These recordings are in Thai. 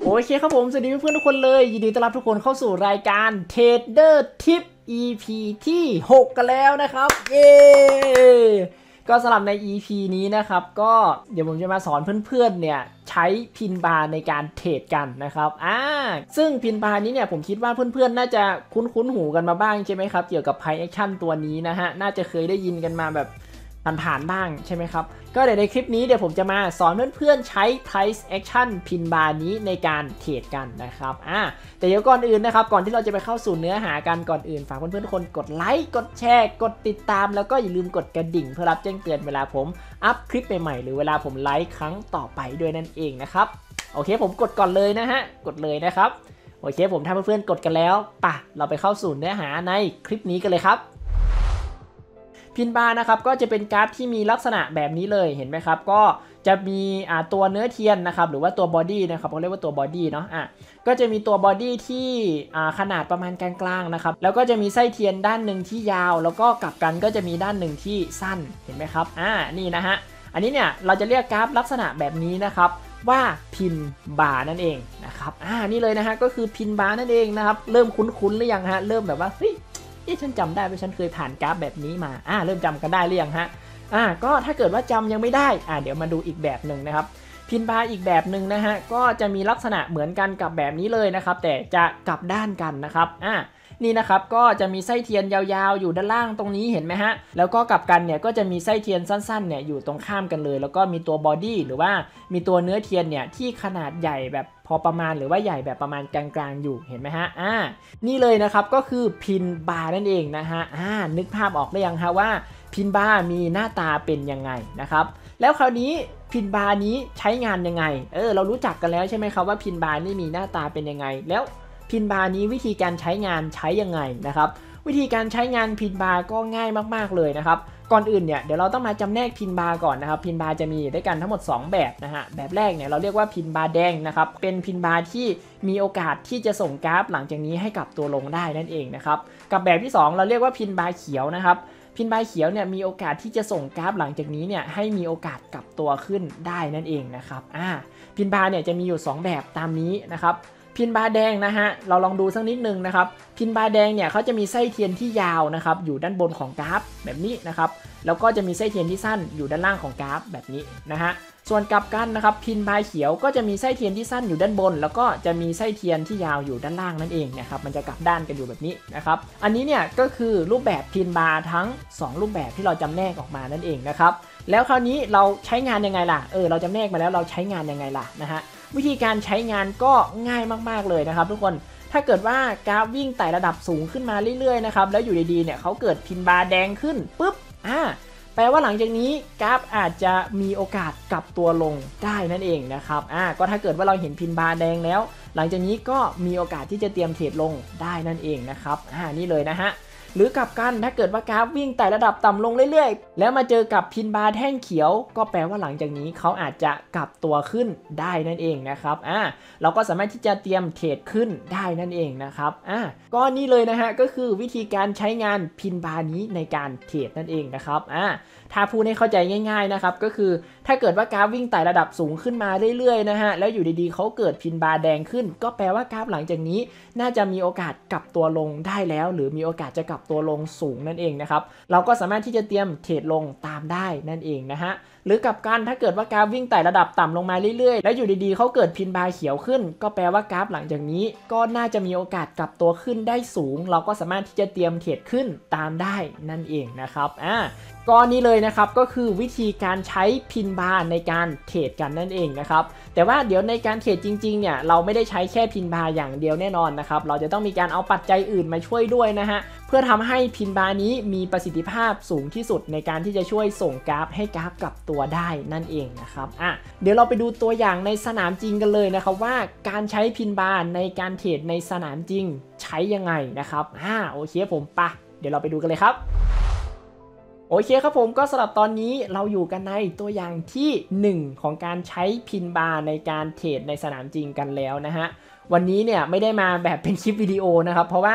โอเคครับผมสวัสดีเพื่อนๆทุกคนเลยยินดีต้อนรับทุกคนเข้าสู่รายการ Trader Tip EP ที่ 6 กันแล้วนะครับเย้ก็สำหรับใน EP นี้นะครับก็เดี๋ยวผมจะมาสอนเพื่อนๆเนี่ยใช้พินบาร์ในการเทรดกันนะครับซึ่งพินบาร์นี้เนี่ยผมคิดว่าเพื่อนๆน่าจะคุ้นหูกันมาบ้างใช่ไหมครับเกี่ยวกับ Price Action ตัวนี้นะฮะน่าจะเคยได้ยินกันมาแบบผ่านๆบ้างใช่ไหมครับก็เดี๋ยวในคลิปนี้เดี๋ยวผมจะมาสอนเพื่อนๆใช้ price action pin bar นี้ในการเทรดกันนะครับแต่เดี๋ยวก่อนอื่นนะครับก่อนที่เราจะไปเข้าสู่เนื้อหากันก่อนอื่นฝากเพื่อนๆทุกคนกดไลค์กดแชร์กดติดตามแล้วก็อย่าลืมกดกระดิ่งเพื่อรับแจ้งเตือนเวลาผมอัพคลิปใหม่ๆหรือเวลาผมไลฟ์ครั้งต่อไปด้วยนั่นเองนะครับโอเคผมกดก่อนเลยนะฮะกดเลยนะครับโอเคผมถ้าเพื่อนๆกดกันแล้วป่ะเราไปเข้าสู่เนื้อหาในคลิปนี้กันเลยครับพินบาร์นะครับก็จะเป็นกราฟที่มีลักษณะแบบนี้เลยเห็นไหมครับก็จะมีตัวเนื้อเทียนนะครับหรือว่าตัวบอดี้นะครับเขาเรียกว่าตัวบอดี้เนาะก็จะมีตัวบอดี้ที่ขนาดประมาณกลางๆนะครับแล้วก็จะมีไส้เทียนด้านหนึ่งที่ยาวแล้วก็กลับกันก็จะมีด้านหนึ่งที่สั้นเห็นไหมครับนี่นะฮะอันนี้เนี่ยเราจะเรียกกราฟลักษณะแบบนี้นะครับว่าพินบาร์นั่นเองนะครับนี่เลยนะฮะก็คือพินบาร์นั่นเองนะครับเริ่มคุ้นๆหรือยังฮะเริ่มแบบว่าเฮ้ยฉันจำได้ว่าฉันเคยผ่านกราฟแบบนี้มาเริ่มจำกันได้หรือยังฮะก็ถ้าเกิดว่าจำยังไม่ได้เดี๋ยวมาดูอีกแบบหนึ่งนะครับพินบาร์อีกแบบหนึ่งนะฮะก็จะมีลักษณะเหมือนกันกับแบบนี้เลยนะครับแต่จะกลับด้านกันนะครับนี่นะครับก็จะมีไส้เทียนยาวๆอยู่ด้านล่างตรงนี้เห็นไหมฮะแล้วก็กลับกันเนี่ยก็จะมีไส้เทียนสั้นๆเนี่ยอยู่ตรงข้ามกันเลยแล้วก็มีตัวบอดี้หรือว่ามีตัวเนื้อเทียนเนี่ยที่ขนาดใหญ่แบบพอประมาณหรือว่าใหญ่แบบประมาณกลางๆอยู่เห็นไหมฮะนี่เลยนะครับก็คือพินบาร์นั่นเองนะฮะนึกภาพออกได้ยังฮะว่าพินบาร์มีหน้าตาเป็นยังไงนะครับแล้วคราวนี้พินบาร์นี้ใช้งานยังไงเรารู้จักกันแล้วใช่ไหมครับว่าพินบาร์นี่มีหน้าตาเป็นยังไงแล้วพินบาร์นี้วิธีการใช้งานใช้ยังไงนะครับวิธีการใช้งานพินบาร์ก็ง่ายมากๆเลยนะครับก่อนอื่นเนี่ยเดี๋ยวเราต้องมาจำแนกพินบาร์ก่อนนะครับพินบาร์จะมีด้วยกันทั้งหมด2แบบนะฮะแบบแรกเนี่ยเราเรียกว่าพินบาร์แดงนะครับเป็นพินบาร์ที่มีโอกาสที่จะส่งกราฟหลังจากนี้ให้กับตัวลงได้นั่นเองนะครับกับแบบที่2เราเรียกว่าพินบาร์เขียวนะครับพินบาร์เขียวเนี่ยมีโอกาสที่จะส่งกราฟหลังจากนี้เนี่ยให้มีโอกาสกลับตัวขึ้นได้นั่นเองนะครับพินบาร์เนี่ยจะมีอยู่2แบบตามนี้นะครับพินบาร์แดงนะฮะเราลองดูสักนิดนึงนะครับพินบาร์แดงเนี่ยเขาจะมีไส้เทียนที่ยาวนะครับอยู่ด้านบนของกราฟแบบนี้นะครับแล้วก็จะมีไส้เทียนที่สั้นอยู่ด้านล่างของกราฟแบบนี้นะฮะส่วนกลับกันนะครับพินบาร์เขียวก็จะมีไส้เทียนที่สั้นอยู่ด้านบนแล้วก็จะมีไส้เทียนที่ยาวอยู่ด้านล่างนั่นเองนะครับมันจะกลับด้านกันอยู่แบบนี้นะครับอันนี้เนี่ยก็คือรูปแบบพินบาร์ทั้ง2รูปแบบที่เราจำแนกออกมานั่นเองนะครับแล้วคราวนี้เราใช้งานยังไงล่ะเราจำแนกมาแล้วเราใช้งานยังไงล่ะนะฮะวิธีการใช้งานก็ง่ายมากๆเลยนะครับทุกคนถ้าเกิดว่ากราฟวิ่งไต่ระดับสูงขึ้นมาเรื่อยๆนะครับแล้วอยู่ดีๆเนี่ยเขาเกิดพินบาร์แดงขึ้นปุ๊บแปลว่าหลังจากนี้กราฟอาจจะมีโอกาสกลับตัวลงได้นั่นเองนะครับก็ถ้าเกิดว่าเราเห็นพินบาร์แดงแล้วหลังจากนี้ก็มีโอกาสที่จะเตรียมเทรดลงได้นั่นเองนะครับนี่เลยนะฮะหรือกลับกันถ้าเกิดว่ากราฟวิ่งไต่ระดับต่ำลงเรื่อยๆแล้วมาเจอกับพินบาร์แท่งเขียวก็แปลว่าหลังจากนี้เขาอาจจะกลับตัวขึ้นได้นั่นเองนะครับเราก็สามารถที่จะเตรียมเทรดขึ้นได้นั่นเองนะครับก็นี่เลยนะฮะก็คือวิธีการใช้งานพินบาร์นี้ในการเทรดนั่นเองนะครับถ้าพูดให้เข้าใจง่ายๆนะครับก็คือถ้าเกิดว่ากราฟวิ่งไต่ระดับสูงขึ้นมาเรื่อยๆนะฮะแล้วอยู่ดีๆเขาเกิดพินบาร์แดงขึ้นก็แปลว่ากราฟหลังจากนี้น่าจะมีโอกาสกลับตัวลงได้แล้วหรือมีโอกาสจะกลับตัวลงสูงนั่นเองนะครับเราก็สามารถที่จะเตรียมเทรดลงตามได้นั่นเองนะฮะหรือกลับกันถ้าเกิดว่ากราฟวิ่งไต่ระดับต่ำลงมาเรื่อยๆแล้วอยู่ดีๆเขาเกิดพินบาร์เขียวขึ้นก็แปลว่ากราฟหลังจากนี้ก็น่าจะมีโอกาสกลับตัวขึ้นได้สูงเราก็สามารถที่จะเตรียมเทรดขึ้นตามได้นั่นเองนะครับก็นี้เลยนะครับก็คือวิธีการใช้พินบาร์ในการเทรดกันนั่นเองนะครับแต่ว่าเดี๋ยวในการเทรดจริงๆเนี่ยเราไม่ได้ใช้แค่พินบาร์อย่างเดียวแน่นอนนะครับเราจะต้องมีการเอาปัจจัยอื่นมาช่วยด้วยนะฮะเพื่อทำให้พินบาร์นี้มีประสิทธิภาพสูงที่สุดในการที่จะช่วยส่งกราฟให้กราฟกลับตัวได้นั่นเองนะครับเดี๋ยวเราไปดูตัวอย่างในสนามจริงกันเลยนะครับว่าการใช้พินบาร์ในการเทรดในสนามจริงใช้ยังไงนะครับโอเคผมเดี๋ยวเราไปดูกันเลยครับโอเคครับผมก็สำหรับตอนนี้เราอยู่กันในตัวอย่างที่1ของการใช้พินบาร์ในการเทรดในสนามจริงกันแล้วนะฮะวันนี้เนี่ยไม่ได้มาแบบเป็นคลิปวิดีโอนะครับเพราะว่า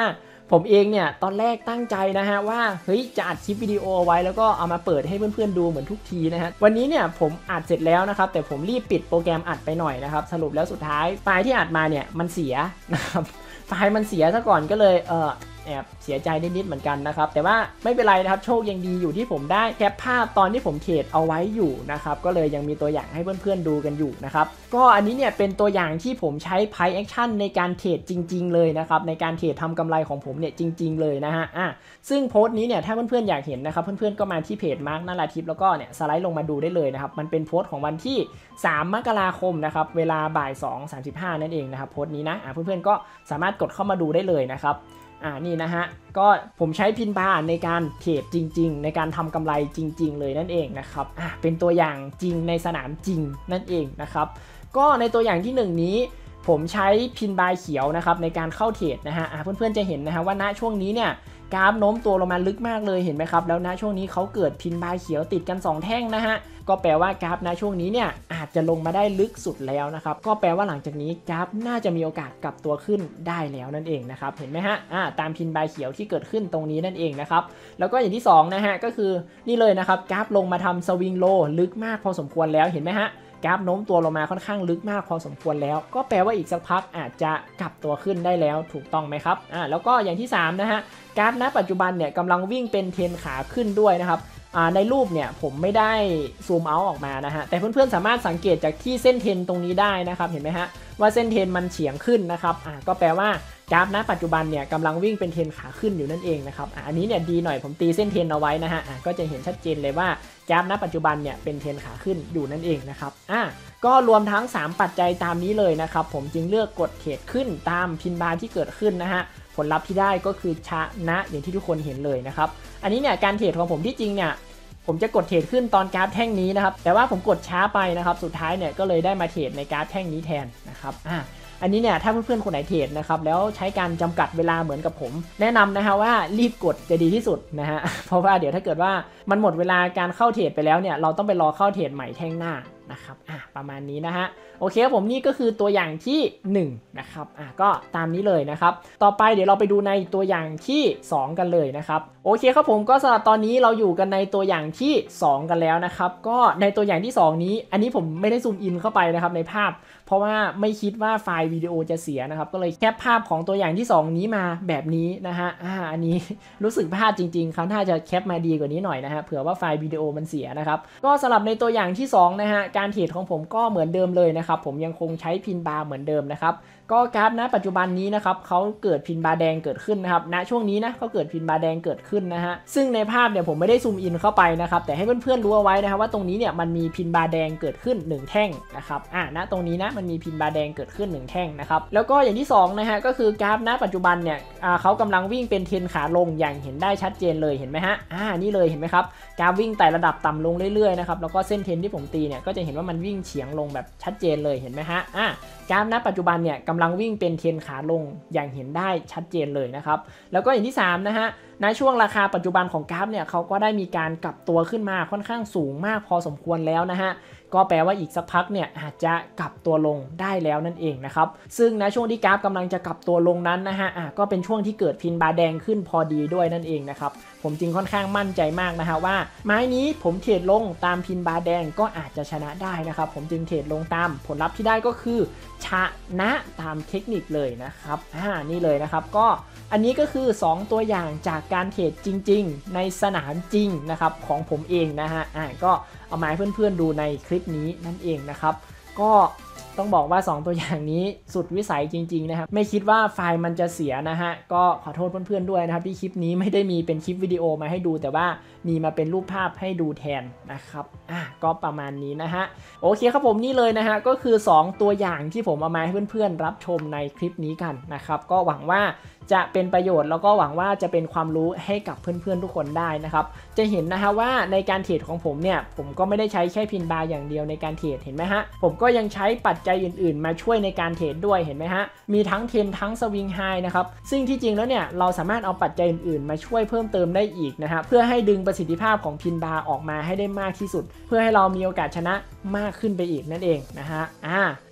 ผมเองเนี่ยตอนแรกตั้งใจนะฮะว่าเฮ้ยจะอัดคลิปวิดีโอไว้แล้วก็เอามาเปิดให้เพื่อนๆดูเหมือนทุกทีนะฮะวันนี้เนี่ยผมอัดเสร็จแล้วนะครับแต่ผมรีบปิดโปรแกรมอัดไปหน่อยนะครับสรุปแล้วสุดท้ายไฟล์ที่อัดมาเนี่ยมันเสียนะครับไฟล์มันเสียซะก่อนก็เลยแอบเสียใจนิดๆเหมือนกันนะครับแต่ว่าไม่เป็นไรนะครับโชคยังดีอยู่ที่ผมได้แคปภาพตอนที่ผมเทรดเอาไว้อยู่นะครับก็เลยยังมีตัวอย่างให้เพื่อนๆดูกันอยู่นะครับก็อันนี้เนี่ยเป็นตัวอย่างที่ผมใช้ Price Action ในการเทรดจริงๆเลยนะครับในการเทรดทำกำไรของผมเนี่ยจริงๆเลยนะฮะซึ่งโพสต์นี้เนี่ยถ้าเพื่อนๆอยากเห็นนะครับเพื่อนๆก็มาที่เพจ Mark นาราทิพย์แล้วก็เนี่ยสไลด์ลงมาดูได้เลยนะครับมันเป็นโพสต์ของวันที่3 มกราคมนะครับเวลาบ่าย 2:35 นั่นเองนะครับโพสต์นี้นะเพื่อนๆก็สามารถกดเข้ามาดูได้เลยนะครับนี่นะฮะก็ผมใช้พินบาร์ในการเทรดจริงๆในการทำกำไรจริงๆเลยนั่นเองนะครับเป็นตัวอย่างจริงในสนามจริงนั่นเองนะครับก็ในตัวอย่างที่1นี้ผมใช้พินบาร์เขียวนะครับในการเข้าเทรดนะฮะเพื่อนๆจะเห็นนะฮะว่าณช่วงนี้เนี่ยกราฟโน้มตัวลงมาลึกมากเลยเห็นไหมครับแล้วณช่วงนี้เขาเกิดพินบาร์เขียวติดกัน2แท่งนะฮะก็แปลว่ากราฟณช่วงนี้เนี่ยอาจจะลงมาได้ลึกสุดแล้วนะครับก็แปลว่าหลังจากนี้กราฟน่าจะมีโอกาสกลับตัวขึ้นได้แล้วนั่นเองนะครับเห็นไหมฮะตามพินบาร์เขียวที่เกิดขึ้นตรงนี้นั่นเองนะครับแล้วก็อย่างที่2นะฮะก็คือนี่เลยนะครับกราฟลงมาทำสวิงโลลึกมากพอสมควรแล้วเห็นไหมฮะกราฟโน้มตัวลงมาค่อนข้างลึกมากพอสมควรแล้วก็แปลว่าอีกสักพักอาจจะกลับตัวขึ้นได้แล้วถูกต้องไหมครับแล้วก็อย่างที่3นะฮะกราฟณปัจจุบันเนี่ยกำลังวิ่งเป็นเทรนขาขึ้นด้วยนะครับในรูปเนี่ยผมไม่ได้ซูมเอาท์ออกมานะฮะแต่เพื่อนๆสามารถสังเกตจากที่เส้นเทรนตรงนี้ได้นะครับเห็นไหมฮะว่าเส้นเทรนมันเฉียงขึ้นนะครับก็แปลว่ากราฟณปัจจุบันเนี่ยกำลังวิ่งเป็นเทรนขาขึ้นอยู่นั่นเองนะครับอันนี้เนี่ยดีหน่อยผมตีเส้นเทรนเอาไว้นะฮะก็จะเห็นชัดเจนเลยว่ากราฟณปัจจุบันเนี่ยเป็นเทรนขาขึ้นอยู่นั่นเองนะครับก็รวมทั้ง3ปัจจัยตามนี้เลยนะครับผมจึงเลือกกดเทรดขึ้นตามพินบาร์ที่เกิดขึ้นนะฮะผลลัพธ์ที่ได้ก็คือชนะอย่างที่ทุกคนเห็นเลยนะครับอันนี้เนี่ยการเทรดของผมที่จริงเนี่ยผมจะกดเทรดขึ้นตอนกราฟแท่งนี้นะครับแต่ว่าผมกดช้าไปนะครับสุดท้ายเนี่ยก็เลยได้มาเทรดในกราฟแท่งนี้แทนนะครับอันนี้เนี่ยถ้าเพื่อนๆคนไหนเทรดนะครับแล้วใช้การจำกัดเวลาเหมือนกับผมแนะนำนะฮะว่ารีบกดจะดีที่สุดนะฮะเพราะว่าเดี๋ยวถ้าเกิดว่ามันหมดเวลาการเข้าเทรดไปแล้วเนี่ยเราต้องไปรอเข้าเทรดใหม่แท่งหน้านะครับประมาณนี้นะฮะโอเคผมนี่ก็คือตัวอย่างที่1นะครับก็ตามนี้เลยนะครับต่อไปเดี๋ยวเราไปดูในตัวอย่างที่2กันเลยนะครับโอเคครับผมก็สำหรับตอนนี้เราอยู่กันในตัวอย่างที่2กันแล้วนะครับก็ในตัวอย่างที่2นี้อันนี้ผมไม่ได้ซูมอินเข้าไปนะครับในภาพเพราะว่าไม่คิดว่าไฟล์วิดีโอจะเสียนะครับก็เลยแคปภาพของตัวอย่างที่2นี้มาแบบนี้นะฮะอันนี้รู้สึกพลาดจริงๆเขาน่าจะแคปมาดีกว่านี้หน่อยนะฮะเผื่อว่าไฟล์วิดีโอมันเสียนะครับก็สำหรับในตัวอย่างที่2นะฮะการเทรดของผมก็เหมือนเดิมเลยนะครับผมยังคงใช้พินบาร์เหมือนเดิมนะครับก็กราฟณปัจจุบันนี้นะครับเขาเกิดพินบาร์แดงเกิดขึ้นนะครับณช่วงนี้นะเขาเกิดพินบาร์แดงเกิดขึ้นนะฮะซึ่งในภาพเนี่ยผมไม่ได้ซูมอินเข้าไปนะครับแต่ให้เพื่อนๆรู้เอาไว้นะครับว่าตรงนี้เนี่ยมันมีพินบาร์แดงเกิดขึ้น1แท่งนะครับณตรงนี้นะมันมีพินบาร์แดงเกิดขึ้น1แท่งนะครับแล้วก็อย่างที่2นะฮะก็คือกราฟณปัจจุบันเนี่ยเขากำลังวิ่งเป็นเทรนขาลงอย่างเห็นได้ชัดเจนเลยเห็นไหมฮะนี่เลยเห็นไหมครับกราฟวิ่งไต่ระดับต่ำลงเรื่อยๆนะครับแล้วก็เส้นเทรนที่ผมตีเนี่ยก็จะเห็นว่ามันวิ่งเฉียงลงแบบชัดเจนเลยเห็นไหมฮะกราฟณปัจจุบันเนี่ยกำลังวิ่งเป็นเทรนขาลงอย่างเห็นได้ชัดเจนเลยนะครับแล้วก็อย่างที่3นะฮะในช่วงราคาปัจจุบันของกราฟเนี่ยเขาก็ได้มีการกลับตัวขึ้นมาค่อนข้างสูงมากพอสมควรแล้วนะฮะก็แปลว่าอีกสักพักเนี่ยอาจจะกลับตัวลงได้แล้วนั่นเองนะครับซึ่งในช่วงที่กราฟกำลังจะกลับตัวลงนั้นนะฮะก็เป็นช่วงที่เกิดพินบาร์แดงขึ้นพอดีด้วยนั่นเองนะครับผมจึงค่อนข้างมั่นใจมากนะฮะว่าไม้นี้ผมเทรดลงตามพินบาร์แดงก็อาจจะชนะได้นะครับผมจึงเทรดลงตามผลลัพธ์ที่ได้ก็คือชนะตามเทคนิคเลยนะครับนี่เลยนะครับก็อันนี้ก็คือ2ตัวอย่างจากการเทรดจริงๆในสนามจริงนะครับของผมเองนะฮะก็เอามาให้เพื่อนๆดูในคลิปนี้นั่นเองนะครับก็ต้องบอกว่า2ตัวอย่างนี้สุดวิสัยจริงๆนะครับไม่คิดว่าไฟล์มันจะเสียนะฮะก็ขอโทษเพื่อนๆด้วยนะครับที่คลิปนี้ไม่ได้มีเป็นคลิปวิดีโอมาให้ดูแต่ว่ามีมาเป็นรูปภาพให้ดูแทนนะครับก็ประมาณนี้นะฮะโอเคครับผมนี่เลยนะฮะก็คือ2ตัวอย่างที่ผมเอามาให้เพื่อนๆรับชมในคลิปนี้กันนะครับก็หวังว่าจะเป็นประโยชน์แล้วก็หวังว่าจะเป็นความรู้ให้กับเพื่อนๆทุกคนได้นะครับจะเห็นนะฮะว่าในการเทรดของผมเนี่ยผมก็ไม่ได้ใช้แค่พินบาร์อย่างเดียวในการเทรดเห็นไหมฮะผมก็ยังใช้ปัจจัยอื่นๆมาช่วยในการเทรดด้วยเห็นไหมฮะมีทั้งเทรนทั้งสวิงไฮนะครับซึ่งที่จริงแล้วเนี่ยเราสามารถเอาปัจจัยอื่นๆมาช่วยเพิ่มเติมได้อีกนะฮะเพื่อให้ดึงประสิทธิภาพของพินบาร์ออกมาให้ได้มากที่สุดเพื่อให้เรามีโอกาสชนะมากขึ้นไปอีกนั่นเองนะฮะ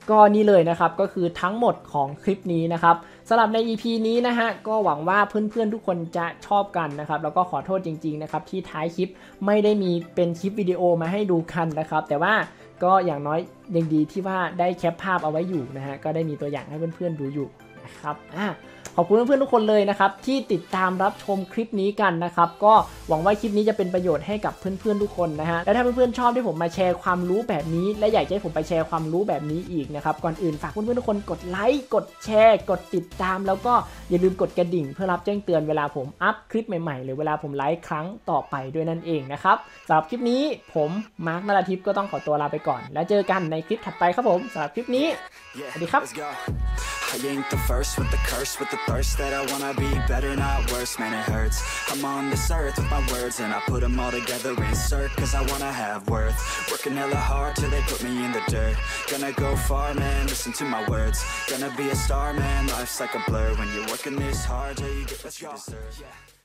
ก็นี่เลยนะครับก็คือทั้งหมดของคลิปนี้นะครับสำหรับใน EP นี้นะฮะก็หวังว่าเพื่อนๆทุกคนจะชอบกันนะครับแล้วก็ขอโทษจริงๆนะครับที่ท้ายคลิปไม่ได้มีเป็นคลิปวิดีโอมาให้ดูกันนะครับแต่ว่าก็อย่างน้อยยังดีที่ว่าได้แคปภาพเอาไว้อยู่นะฮะก็ได้มีตัวอย่างให้เพื่อนๆดูอยู่นะครับขอบคุณเพื่อนๆทุกคนเลยนะครับที่ติดตามรับชมคลิปนี้กันนะครับก็หวังว่าคลิปนี้จะเป็นประโยชน์ให้กับเพื่อนๆทุกคนนะฮะและถ้าเพื่อนๆชอบที่ผมมาแชร์ความรู้แบบนี้และอยากให้ผมไปแชร์ความรู้แบบนี้อีกนะครับก่อนอื่นฝากเพื่อนๆทุกคนกดไลค์กดแชร์กดติดตามแล้วก็อย่าลืมกดกระดิ่งเพื่อรับแจ้งเตือนเวลาผมอัพคลิปใหม่ๆหรือเวลาผมไลฟ์ครั้งต่อไปด้วยนั่นเองนะครับสำหรับคลิปนี้ผมมาร์คนราธิปก็ต้องขอตัวลาไปก่อนแล้วเจอกันในคลิปถัดไปครับผมสำหรับคลิปนี้สวัสดีครับ I ain't the first with the curse, with the thirst that I wanna be better, not worse, man it hurts. I'm on this earth with my words and I put them all together, insert, cause I wanna have worth. Working hella hard till they put me in the dirt. Gonna go far, man, listen to my words. Gonna be a star, man, life's like a blur. When you're working this hard, yeah, you get what you deserve.